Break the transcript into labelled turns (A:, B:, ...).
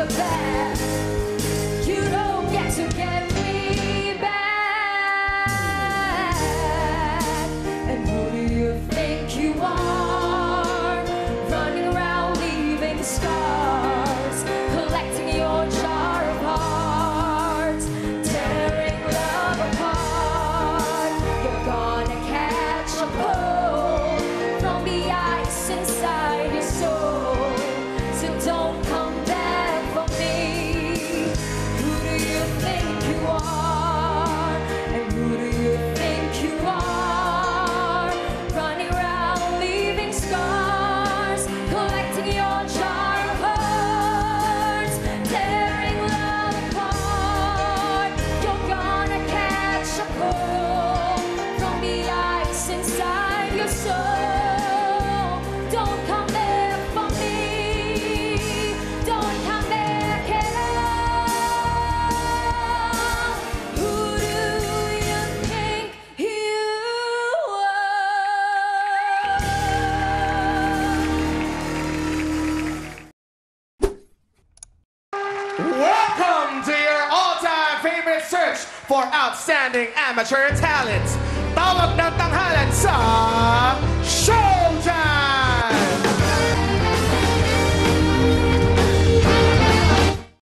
A: the best. You don't get to get me back. And who do you think you are? Running around leaving scars, collecting your jar of hearts, tearing love apart. You're gonna catch a cold from the ice inside your soul. So don't come back for me. Who do you think you are? And who do you think you are? Running around leaving scars, collecting your jar of hearts, tearing love apart. You're gonna catch a cold from the ice inside your soul. Don't come back for me. Don't come back at all. Who do you think you
B: Welcome to your all-time favorite search for outstanding amateur talent.